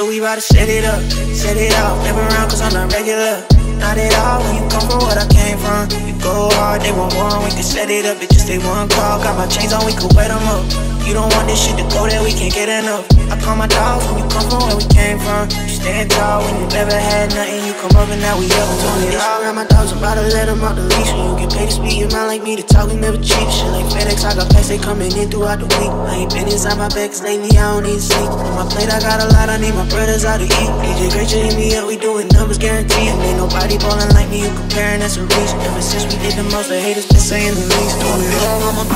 do, we bout to set it up, set it off. Never around cause I'm not regular. Not at all, when you come from what I came from. You go hard, they want one, we can set it up. It just they one call, got my chains on, we can wet them up. You don't want this shit to go there, we can't get enough. I call my dogs when you come from where we came from. You stand tall when you never had nothing. You come up and now we up and doing it all. Got my dogs, I'm about to let them out the leash. When you get paid to speak your mind like me, to talk, we never cheap. Shit like FedEx, I got packs, they coming in throughout the week. I ain't been inside my bed cause lately I don't need sleep. On my plate I got a lot, I need my brothers out to eat. DJ Great, you hit me up, we doing numbers guaranteed. And ain't nobody ballin' like me, you comparing, that's a reach. Ever since we did the most, the haters been saying the least. Doing it all on my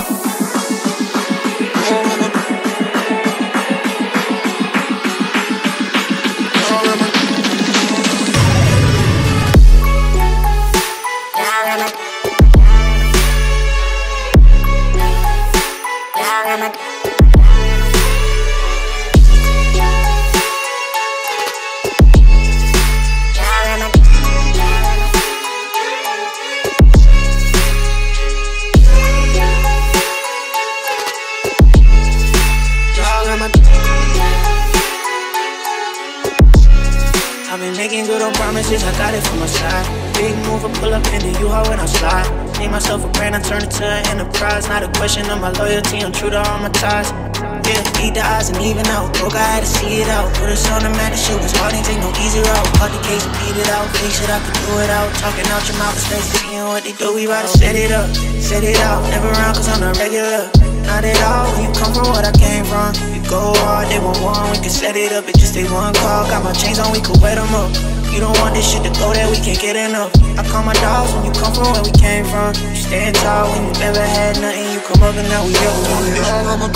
I've been making good on promises, I got it from my side. Big move, I pull up in the U-Haul when I slide. Made myself a brand, I turn it to an enterprise. Not a question of my loyalty, I'm true to all my ties. Yeah, beat the odds and even out. Broke, I had to see it out. Put us on the mat, the shit was hard, ain't take no easy route. Caught the case and beat it out. Fake shit, I could do it out. Talking out your mouth, especially you know what they do. We bout to set it up, set it out. Never around cause I'm not regular. Not at all, when you come from what I came from. You go hard, they want one, we can set it up. It just take one call, got my chains on, we can wet them up. You don't want this shit to go there, we can't get enough. I call my dogs when you come from where we came from. You stand tall when you never had nothing. You come up and now we up doing it all on my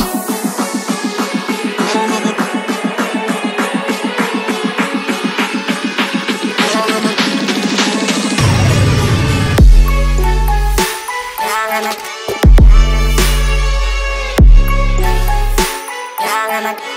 Yeah,